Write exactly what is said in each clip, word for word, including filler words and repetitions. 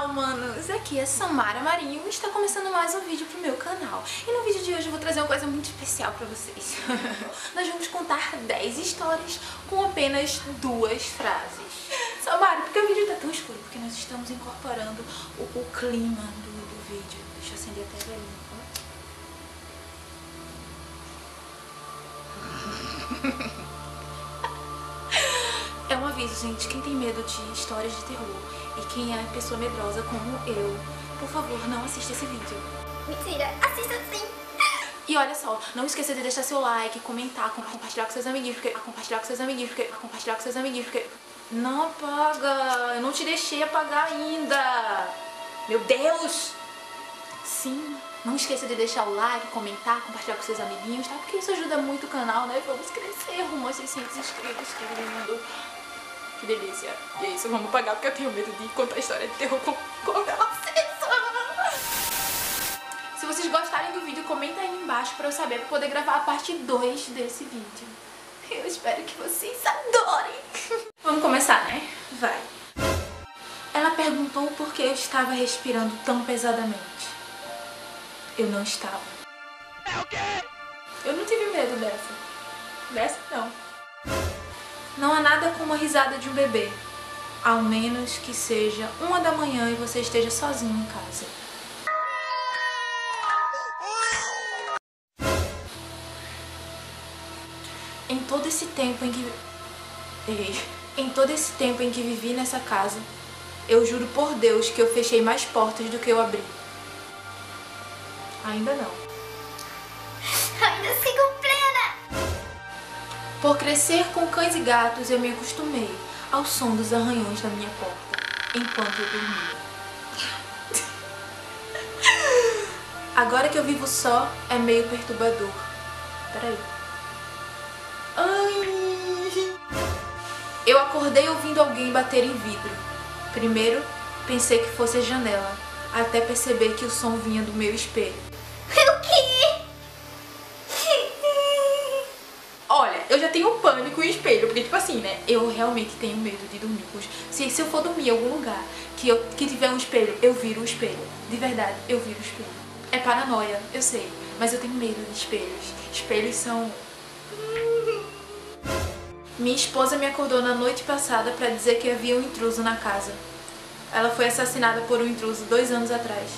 manos, aqui é Samara Marinho e está começando mais um vídeo pro meu canal. E no vídeo de hoje eu vou trazer uma coisa muito especial pra vocês. Nós vamos contar dez histórias com apenas duas frases. Samara, por que o vídeo tá tão escuro? Porque nós estamos incorporando o, o clima do, do vídeo. Deixa eu acender até a velinha. É um aviso, gente, quem tem medo de histórias de terror e quem é pessoa medrosa como eu, por favor, não assista esse vídeo. Mentira, assista sim! E olha só, não esqueça de deixar seu like, comentar, compartilhar com seus amiguinhos, porque compartilhar com seus amiguinhos, porque compartilhar com seus amiguinhos, porque não apaga, eu não te deixei apagar ainda. Meu Deus! Sim, não esqueça de deixar o like, comentar, compartilhar com seus amiguinhos, tá? Porque isso ajuda muito o canal, né? Vamos crescer rumo a seiscentos inscritos, que lindo. Que delícia. E é isso, vamos pagar porque eu tenho medo de contar a história de terror com, com vocês. Se vocês gostarem do vídeo, comenta aí embaixo pra eu saber, pra poder gravar a parte dois desse vídeo. Eu espero que vocês adorem. Vamos começar, né? Vai. Ela perguntou por que eu estava respirando tão pesadamente. Eu não estava. É o quê? Eu não tive medo dessa. Dessa não. Não há nada como a risada de um bebê, ao menos que seja uma da manhã e você esteja sozinho em casa. Em todo esse tempo em que... Ei. Em todo esse tempo em que vivi nessa casa, eu juro por Deus que eu fechei mais portas do que eu abri. Ainda não. Ainda sigo plena! Por crescer com cães e gatos, eu me acostumei ao som dos arranhões da minha porta, enquanto eu dormia. Agora que eu vivo só, é meio perturbador. Peraí. Ai. Eu acordei ouvindo alguém bater em vidro. Primeiro, pensei que fosse a janela, até perceber que o som vinha do meu espelho. O quê? Olha, eu já tenho pânico em espelho, porque tipo assim, né, eu realmente tenho medo de dormir. Se, se eu for dormir em algum lugar que, eu, que tiver um espelho, eu viro o espelho. De verdade, eu viro o espelho. É paranoia, eu sei, mas eu tenho medo de espelhos. Espelhos são... Minha esposa me acordou na noite passada pra dizer que havia um intruso na casa. Ela foi assassinada por um intruso dois anos atrás.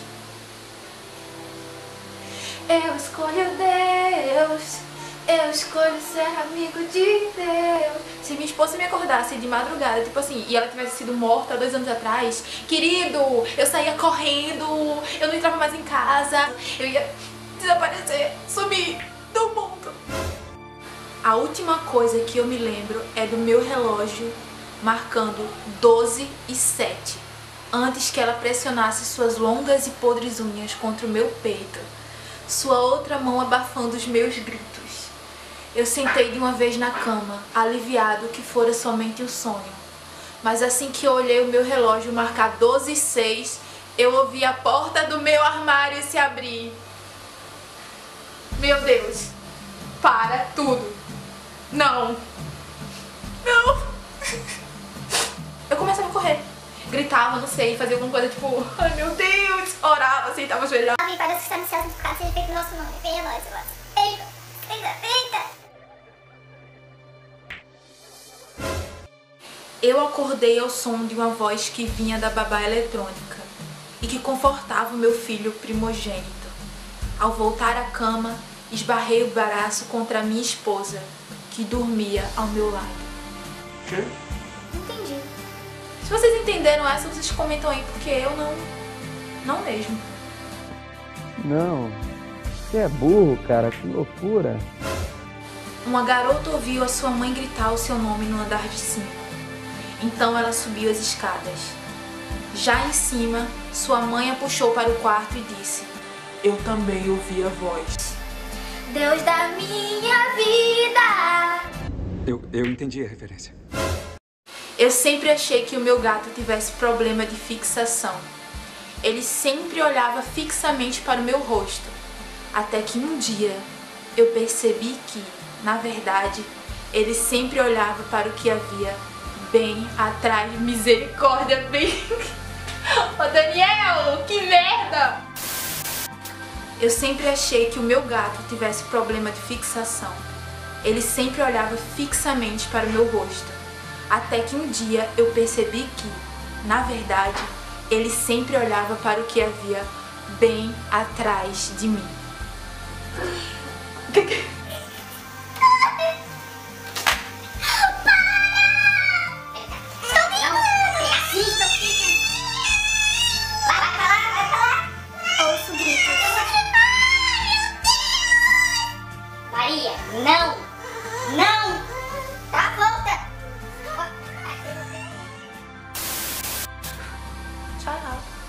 Eu escolho Deus, eu escolho ser amigo de Deus. Se minha esposa me acordasse de madrugada, tipo assim, e ela tivesse sido morta dois anos atrás, querido, eu saía correndo, eu não entrava mais em casa, eu ia desaparecer, sumir do mundo. A última coisa que eu me lembro é do meu relógio marcando doze e sete, antes que ela pressionasse suas longas e podres unhas contra o meu peito, sua outra mão abafando os meus gritos. Eu sentei de uma vez na cama, aliviado que fora somente um sonho. Mas assim que eu olhei o meu relógio marcar doze e seis, eu ouvi a porta do meu armário se abrir. Meu Deus, para tudo. Não. Não. Eu comecei a correr. Gritava, não sei, fazia alguma coisa tipo, ai meu Deus, orava, aceitava ajoelhar. Alguém para assustar no céu por causa seja feito o nosso nome. Venha nós, eu acho. Eita, eita, eita! Eu acordei ao som de uma voz que vinha da babá eletrônica e que confortava o meu filho primogênito. Ao voltar à cama, esbarrei o braço contra a minha esposa, que dormia ao meu lado. Quê? Entendi. Se vocês entenderam essa, vocês comentam aí, porque eu não... não mesmo. Não, você é burro, cara, que loucura. Uma garota ouviu a sua mãe gritar o seu nome no andar de cima. Então ela subiu as escadas. Já em cima, sua mãe a puxou para o quarto e disse: eu também ouvi a voz. Deus da minha vida! Eu, eu entendi a referência. Eu sempre achei que o meu gato tivesse problema de fixação. Ele sempre olhava fixamente para o meu rosto. Até que um dia eu percebi que, na verdade, ele sempre olhava para o que havia bem atrás. Misericórdia, bem... Ô Daniel, que merda! Eu sempre achei que o meu gato tivesse problema de fixação. Ele sempre olhava fixamente para o meu rosto. Até que um dia eu percebi que, na verdade, ele sempre olhava para o que havia bem atrás de mim. Maria, não! Não! Tá, volta! Tchau.